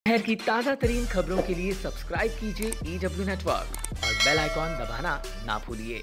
शहर की ताजा तरीन खबरों के लिए सब्सक्राइब कीजिए EW नेटवर्क और बेल आइकॉन दबाना ना भूलिए।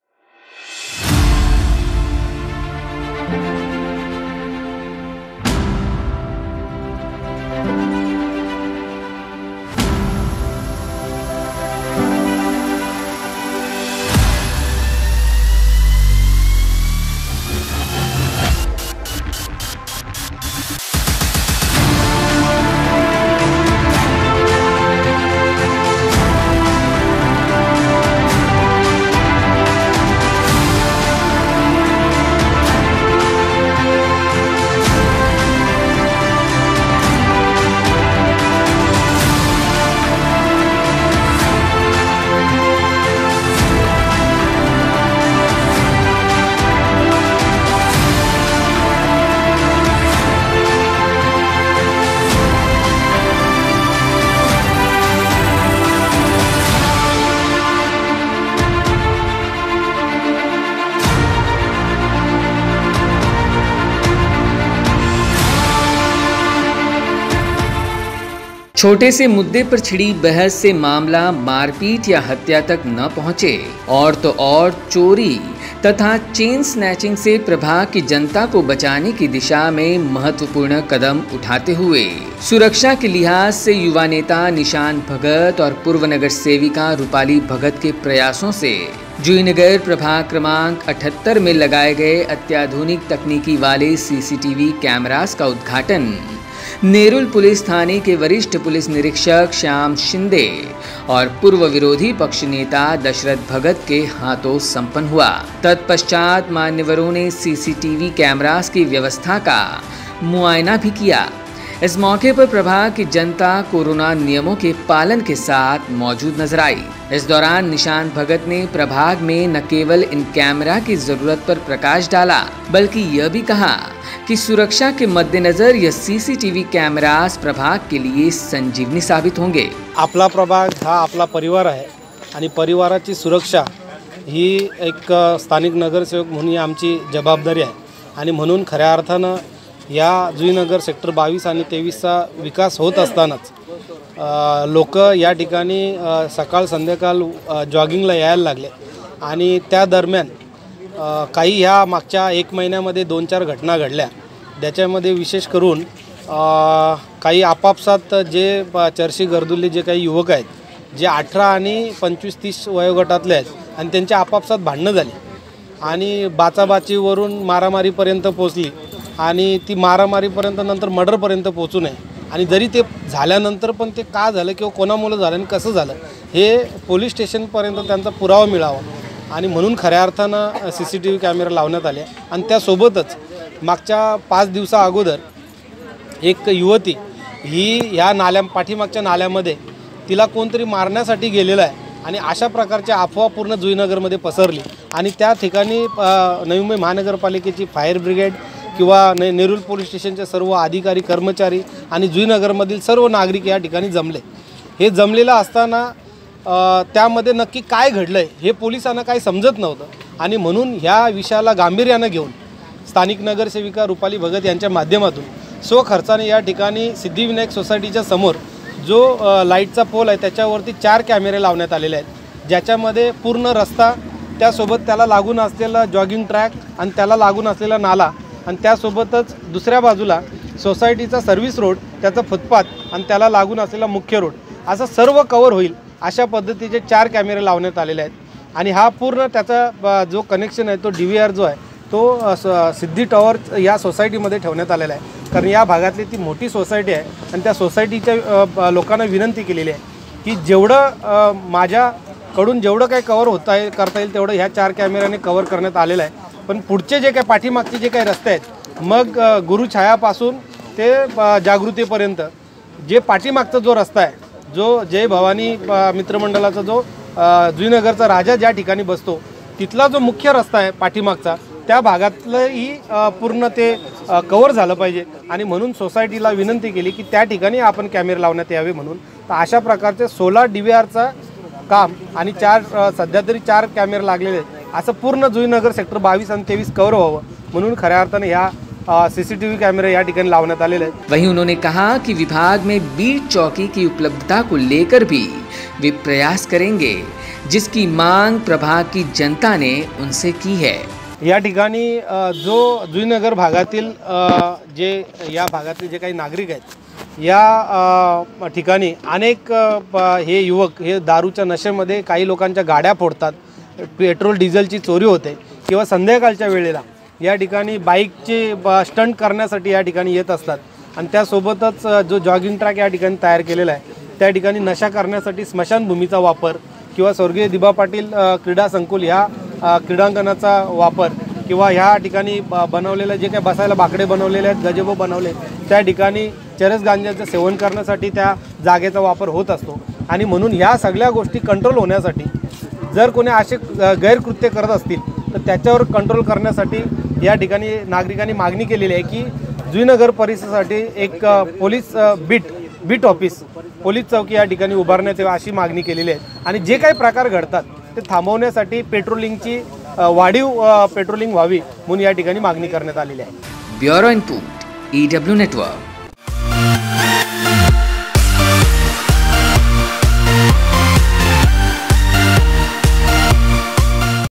छोटे से मुद्दे पर छिड़ी बहस से मामला मारपीट या हत्या तक न पहुंचे और तो और चोरी तथा चेन स्नैचिंग से प्रभाग की जनता को बचाने की दिशा में महत्वपूर्ण कदम उठाते हुए सुरक्षा के लिहाज से युवा नेता निशान भगत और पूर्व नगर सेविका रूपाली भगत के प्रयासों से जुईनगर प्रभाग क्रमांक 78 में लगाए गए अत्याधुनिक तकनीकी वाले CCTV कैमरास का उद्घाटन नेरुल पुलिस थाने के वरिष्ठ पुलिस निरीक्षक श्याम शिंदे और पूर्व विरोधी पक्ष नेता दशरथ भगत के हाथों संपन्न हुआ। तत्पश्चात मान्यवरों ने CCTV कैमरास की व्यवस्था का मुआयना भी किया। इस मौके पर प्रभाग की जनता कोरोना नियमों के पालन के साथ मौजूद नजर आई। इस दौरान निशान भगत ने प्रभाग में न केवल इन कैमरा की जरूरत पर प्रकाश डाला बल्कि यह भी कहा कि सुरक्षा के मद्देनजर यह CCTV कैमरास प्रभाग के लिए संजीवनी साबित होंगे। आपला प्रभाग हा आपला परिवार आहे आणि परिवाराची सुरक्षा ही एक स्थानिक नगरसेवक म्हणून आमची जबाबदारी आहे आणि म्हणून खऱ्या अर्थानं या जुईनगर सेक्टर 22 आणि 23चा विकास होत असतानाच लोक या ठिकाणी सकाळ संध्याकाळ जॉगिंगला यायला लागले आणि त्या दरम्यान काही ह्या मागच्या 1 महिन्यामध्ये 2-4 घटना घडल्या। त्याच्यामध्ये विशेष करून काही आपापसात जे चर्ची गर्दुल्ले जे काही युवक आहेत जे 18 आणि 25-30 वयोगटातले आहेत आणि त्यांच्या आपापसात भांडणं झाली आणि बाचाबाचीवरून मारामारीपर्यंत पोहोचली आणि ती मारामारीपर्यंत नंतर मर्डरपर्यंत पोहोचू नये आणि जरी ते झाल्यानंतर पण ते का झालं किंवा कोणामुळे झालं आणि कसं झालं हे पोलीस स्टेशनपर्यंत त्यांचा पुरावा मिळावा आणि म्हणून खऱ्या अर्थानं CCTV कॅमेरा लावण्यात आले आणि त्यासोबतच मागच्या 5 दिवसा अगोदर एक युवती ही ह्या पाठीमागच्या नाल्यामध्ये तिला कोणतरी मारण्यासाठी गेलेला आहे आणि अशा प्रकारच्या अफवा पूर्ण जुईनगरमध्ये पसरली आणि त्या ठिकाणी नवी मुंबई महानगरपालिकेची फायर ब्रिगेड किंवा नेरुल पोलीस स्टेशनचे सर्व अधिकारी कर्मचारी आणि जुईनगरमधील सर्व नागरिक या ठिकाणी जमले। हे जमलेलं असताना त्यामध्ये नक्की काय घडलंय हे पोलिसांना काही समजत नव्हतं आणि म्हणून ह्या विषयाला गांभीर्याने घेऊन स्थानिक नगरसेविका रूपाली भगत यांच्या माध्यमातून स्वखर्चाने या ठिकाणी सिद्धिविनायक सोसायटीच्या समोर जो लाईटचा पोल आहे त्याच्यावरती 4 कॅमेरे लावण्यात आलेले आहेत ज्याच्यामध्ये पूर्ण रस्ता त्यासोबत त्याला लागून असलेला जॉगिंग ट्रॅक आणि त्याला लागून असलेला नाला आणि त्यासोबतच दुसऱ्या बाजूला सोसायटीचा सर्व्हिस रोड त्याचा फुटपाथ आणि त्याला लागून असलेला मुख्य रोड असं सर्व कव्हर होईल अशा पद्धतीचे 4 कॅमेरे लावण्यात आलेले आहेत आणि हा पूर्ण त्याचा जो कनेक्शन आहे तो DVR जो आहे तो सिद्धी टॉवर या सोसायटीमध्ये ठेवण्यात आलेला आहे कारण या भागातली ती मोठी सोसायटी आहे आणि त्या सोसायटीच्या लोकांना विनंती केलेली आहे की जेवढं माझ्याकडून जेवढं काही कव्हर करता येईल तेवढं ह्या 4 कॅमेऱ्याने कव्हर करण्यात आलेलं आहे। पण पुढचे जे काही पाठीमागचे जे काही रस्ते आहेत मग गुरुछायापासून ते जागृतीपर्यंत जे पाठीमागचा जो रस्ता आहे जो जय भवानी मित्रमंडळाचा जो जुईनगरचा राजा ज्या ठिकाणी बसतो तिथला जो मुख्य रस्ता आहे पाठीमागचा त्या भागातलंही पूर्ण ते कव्हर झालं पाहिजे आणि म्हणून सोसायटीला विनंती केली की त्या ठिकाणी आपण कॅमेरे लावण्यात यावे म्हणून। तर अशा प्रकारचे 16 DVRचा काम आणि 4 सध्या तरी 4 कॅमेरे लागलेले आहेत असं पूर्ण जुईनगर सेक्टर 22 आणि 23 कव्हर व्हावं म्हणून खऱ्या अर्थाने ह्या CCTV कैमरे या ठिकाणी लावण्यात आलेले आहेत। वहीं उन्होंने कहा कि विभाग में बीट चौकी की उपलब्धता को लेकर भी वे प्रयास करेंगे, जिसकी मांग प्रभाग की जनता ने उनसे की है। या ठिकाणी जो जुईनगर भागातील या भागातील जे काही नागरिक आहेत, या ठिकाणी अनेक हे युवक हे दारूच्या नशेमध्ये काही लोकांच्या गाड्या फोडतात, पेट्रोल डिझेलची चोरी होते किंवा संध्याकाळच्या वेळेला या ठिकाणी बाईकचे स्टंट करण्यासाठी या ठिकाणी येत असतात आणि त्यासोबतच जो जॉगिंग ट्रॅक या ठिकाणी तयार केलेला आहे त्या ठिकाणी नशा करण्यासाठी स्मशानभूमीचा वापर किंवा स्वर्गीय दिबा पाटील क्रीडा संकुल ह्या क्रीडांगणाचा वापर किंवा ह्या ठिकाणी बनवलेलं जे काही बसायला बाकडे बनवलेले आहेत, गजेबो बनवले, त्या ठिकाणी चरस गांजाचं सेवन करण्यासाठी त्या जागेचा वापर होत असतो। आणि म्हणून ह्या सगळ्या गोष्टी कंट्रोल होण्यासाठी जर कोणी असे गैरकृत्य करत असतील तर त्याच्यावर कंट्रोल करण्यासाठी या ठिकाणी नागरिकांनी मागणी केलेली आहे की जुईनगर परिसरासाठी एक पोलीस बीट ऑफिस, पोलीस चौकी या ठिकाणी उभारण्यात यावी अशी मागणी केलेली आहे। आणि जे काही प्रकार घडतात ते थांबवण्यासाठी पेट्रोलिंगची वाढीव पेट्रोलिंग व्हावी म्हणून या ठिकाणी मागणी करण्यात आलेली आहे। Bureau input EW network.